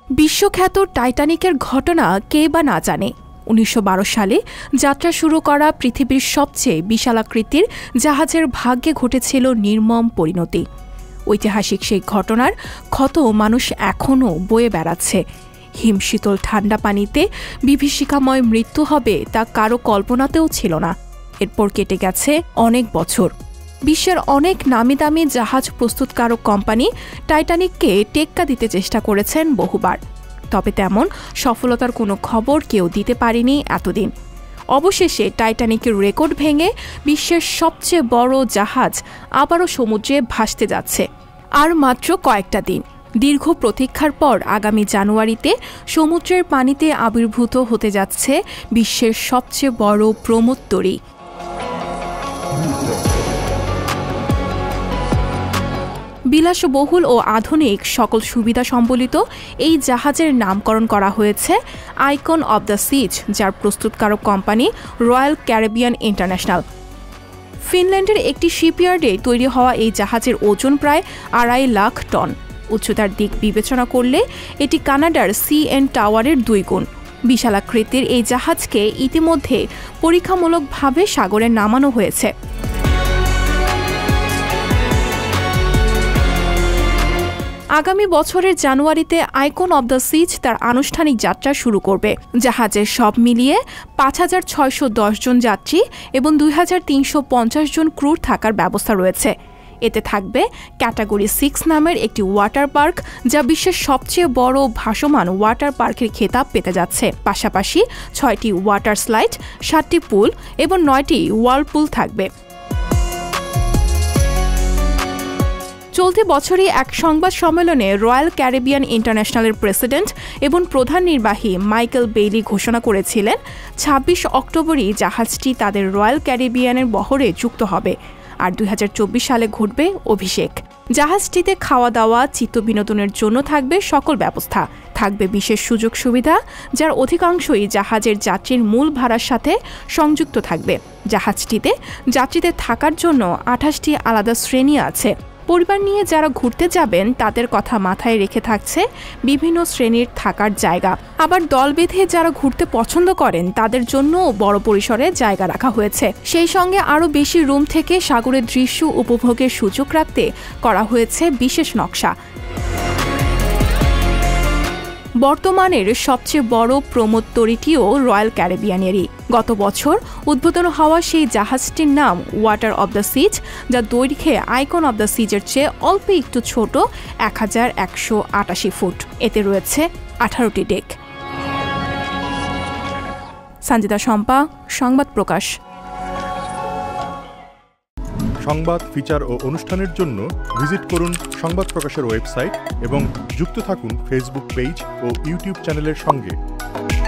বিশ্বখ্যাত টাইটানিকের ঘটনা কে বা না জানে। ১৯১২ সালে যাত্রা শুরু করা পৃথিবীর সবচেয়ে বিশালাকৃতির জাহাজের ভাগ্যে ঘটেছিল নির্মম পরিণতি। ঐতিহাসিক সেই ঘটনার ক্ষত মানুষ এখনও বয়ে বেড়াচ্ছে। হিমশীতল ঠান্ডা পানিতে বিভীষিকাময় মৃত্যু হবে তা কারো কল্পনাতেও ছিল না। এরপর কেটে গেছে অনেক বছর। বিশ্বের অনেক নামি দামি জাহাজ প্রস্তুতকারক কোম্পানি টাইটানিককে টেক্কা দিতে চেষ্টা করেছেন বহুবার, তবে তেমন সফলতার কোনো খবর কেউ দিতে পারেনি এতদিন। অবশেষে টাইটানিকের রেকর্ড ভেঙে বিশ্বের সবচেয়ে বড় জাহাজ আবারও সমুদ্রে ভাসতে যাচ্ছে। আর মাত্র কয়েকটা দিন দীর্ঘ প্রতীক্ষার পর আগামী জানুয়ারিতে সমুদ্রের পানিতে আবির্ভূত হতে যাচ্ছে বিশ্বের সবচেয়ে বড় প্রমোত্তরী। বিলাসবহুল ও আধুনিক সকল সুবিধা সম্বলিত এই জাহাজের নামকরণ করা হয়েছে আইকন অব দ্য সিজ, যার প্রস্তুতকারক কোম্পানি রয়্যাল ক্যারিবিয়ান ইন্টারন্যাশনাল। ফিনল্যান্ডের একটি শিপইয়ার্ডে তৈরি হওয়া এই জাহাজের ওজন প্রায় ২.৫ লাখ টন। উচ্চতার দিক বিবেচনা করলে এটি কানাডার CN টাওয়ারের ২ গুণ। বিশালাকৃতির এই জাহাজকে ইতিমধ্যে পরীক্ষামূলকভাবে সাগরে নামানো হয়েছে। আগামী বছরের জানুয়ারিতে আইকন অব দ্য সিজ তার আনুষ্ঠানিক যাত্রা শুরু করবে। জাহাজের সব মিলিয়ে ৫৬১০ জন যাত্রী এবং ২৩৫০ জন ক্রুর থাকার ব্যবস্থা রয়েছে। এতে থাকবে ক্যাটাগরি 6 নামের একটি ওয়াটার পার্ক, যা বিশ্বের সবচেয়ে বড় ভাসমান ওয়াটার পার্কের খেতাব পেতে যাচ্ছে। পাশাপাশি ৬টি ওয়াটার স্লাইড, ৭টি পুল এবং ৯টি ওয়ার্লপুল থাকবে। চলতি বছরই এক সংবাদ সম্মেলনে রয়্যাল ক্যারিবিয়ান ইন্টারন্যাশনালের প্রেসিডেন্ট এবং প্রধান নির্বাহী মাইকেল বেইলি ঘোষণা করেছিলেন ২৬ অক্টোবরই জাহাজটি তাদের রয়্যাল ক্যারিবিয়ানের বহরে যুক্ত হবে, আর ২০২৪ সালে ঘটবে অভিষেক। জাহাজটিতে খাওয়া দাওয়া, চিত্তবিনোদনের জন্য থাকবে সকল ব্যবস্থা। থাকবে বিশেষ সুযোগ সুবিধা, যার অধিকাংশই জাহাজের যাত্রীর মূল ভাড়ার সাথে সংযুক্ত থাকবে। জাহাজটিতে যাত্রীদের থাকার জন্য ২৮টি আলাদা শ্রেণী আছে। পরিবার নিয়ে যারা ঘুরতে যাবেন তাদের কথা মাথায় রেখে থাকছে বিভিন্ন শ্রেণীর থাকার জায়গা। আবার দল বেঁধে যারা ঘুরতে পছন্দ করেন তাদের জন্য বড় পরিসরে জায়গা রাখা হয়েছে। সেই সঙ্গে আরও বেশি রুম থেকে সাগরের দৃশ্য উপভোগের সুযোগ রাখতে করা হয়েছে বিশেষ নকশা। বর্তমানের সবচেয়ে বড় প্রমোত্তরীটিও রয়্যাল ক্যারিবিয়ানেরই। গত বছর উদ্বোধন হওয়া সেই জাহাজটির নাম ওয়াটার অব দ্য সিজ, যা দৈর্ঘ্যে আইকন অব দ্য সিজের চেয়ে অল্প একটু ছোট ১১৮৮ ফুট। এতে রয়েছে ১৮টি ডেক। সঞ্জিতা শম্পা, সংবাদ প্রকাশ। সংবাদ, ফিচার ও অনুষ্ঠানের জন্য ভিজিট করুন সংবাদ প্রকাশের ওয়েবসাইট এবং যুক্ত থাকুন ফেসবুক পেজ ও ইউটিউব চ্যানেলের সঙ্গে।